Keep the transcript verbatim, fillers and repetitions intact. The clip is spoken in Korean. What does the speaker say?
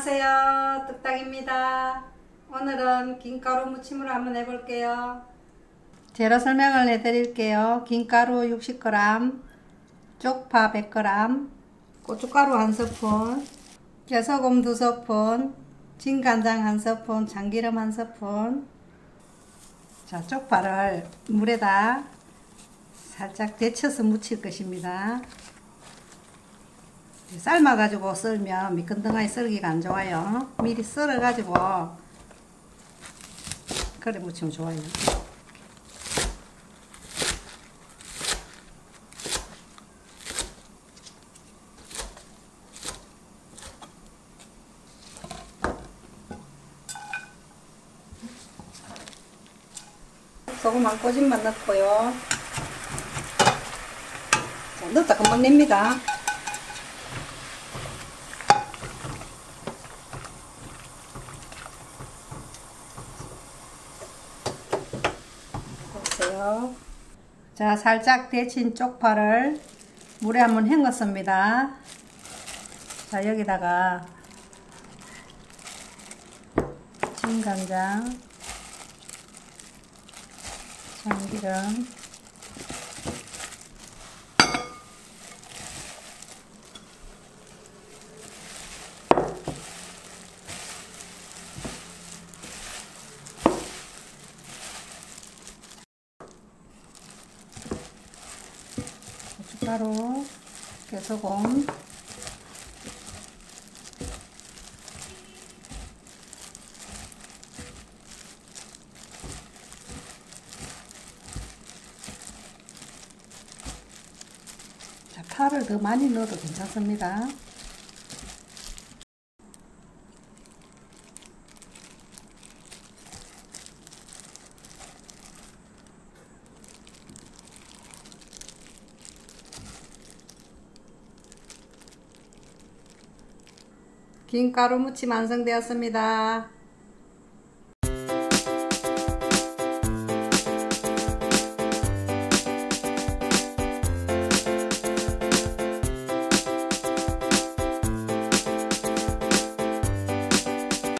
안녕하세요, 뚝딱입니다. 오늘은 김가루 무침을 한번 해볼게요. 재료 설명을 해드릴게요. 김가루 육십 그램, 쪽파 백 그램, 고춧가루 한 스푼, 깨소금 두 스푼, 진간장 한 스푼, 참기름 한 스푼. 자, 쪽파를 물에다 살짝 데쳐서 무칠 것입니다. 삶아가지고 썰면 미끈덩하게 썰기가 안 좋아요. 미리 썰어가지고 그래 무치면 좋아요. 소금 한 꼬집만 넣고요. 자, 넣었다 금방 냅니다. 보세요. 자, 살짝 데친 쪽파를 물에 한번 헹궜습니다. 자, 여기다가 진간장, 참기름, 고춧가루, 깨소금, 자, 파를 더 많이 넣어도 괜찮습니다. 김가루 무침 완성되었습니다.